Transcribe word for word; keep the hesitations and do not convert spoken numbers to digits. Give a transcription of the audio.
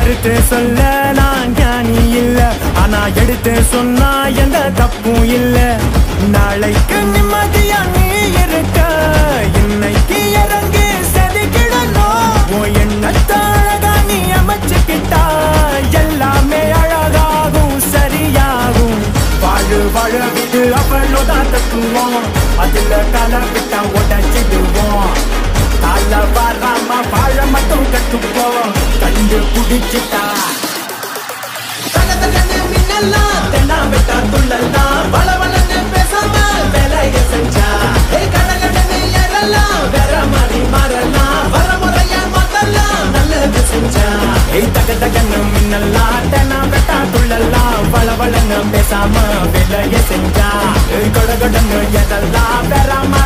மறுத்து சொல்ல நான் ஞானி இல்ல, ஆனா எடுத்து சொன்னா எந்த தப்பும் இல்ல. நாளைக்கு நிம்மதியா நீ இருக்க, இன்னைக்கு இறங்கி செதுக்கிடணும். உன் எண்ணத்தை அழகா நீ அமைச்சுக்கிட்டா எல்லாமே அழகாகும் சரியாகும். வாழு வாழ விட்டு அவளோதான் தத்துவோம், அதுல கால விட்டா உடச்சிடுவோம். கால வராம வாழ மட்டும் கட்டுப்போம், கண்டு குடிச்சிட்டா தென்னா விட்டா துள்ளலாம். வள வளன்னு பேசாம வேலைய செஞ்சா கடகடன்னு ஏறலாம், வேற மாதிரி மாறலாம், வர முறையா மாத்தலாம், நல்லது செஞ்சா தக தகன்னு மின்னலாம். தென்னா விட்டா துள்ளலாம், வள வளன்னு பேசாம வேலைய செஞ்சா கடகடன்னு ஏறலாம், வேற